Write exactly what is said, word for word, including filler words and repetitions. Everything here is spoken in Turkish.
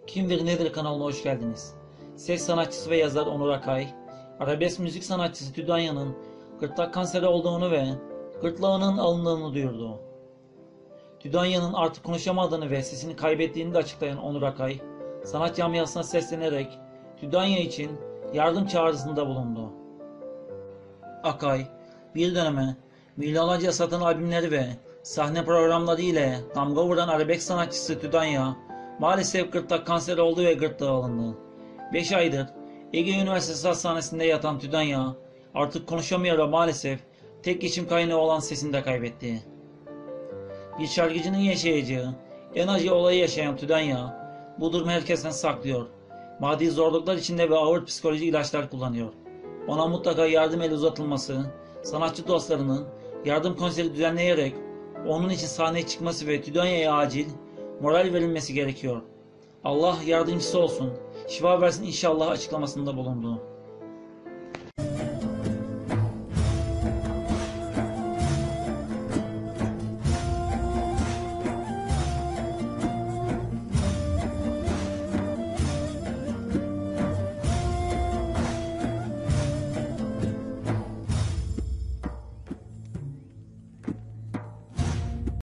Kim Bir Nedir kanalına hoş geldiniz. Ses sanatçısı ve yazar Onur Akay, arabesk müzik sanatçısı Tüdanya'nın gırtlak kanseri olduğunu ve gırtlağının alındığını duyurdu. Tüdanya'nın artık konuşamadığını ve sesini kaybettiğini de açıklayan Onur Akay, sanat camiasına seslenerek Tüdanya için yardım çağrısında bulundu. Akay, bir döneme milyonlarca satan albümleri ve sahne programları ile damga vuran arabesk sanatçısı Tüdanya, maalesef gırtlak kanseri oldu ve gırtlağı alındı. beş aydır Ege Üniversitesi Hastanesi'nde yatan Tüdanya, artık konuşamıyor ve maalesef tek geçim kaynağı olan sesini de kaybetti. Bir şarkıcının yaşayacağı en acı olayı yaşayan Tüdanya, bu durumu herkesten saklıyor. Maddi zorluklar içinde ve ağır psikolojik ilaçlar kullanıyor. Ona mutlaka yardım eli uzatılması, sanatçı dostlarının yardım konseri düzenleyerek onun için sahneye çıkması ve Tüdanya'ya acil moral verilmesi gerekiyor. Allah yardımcısı olsun, şifa versin inşallah açıklamasında bulundu.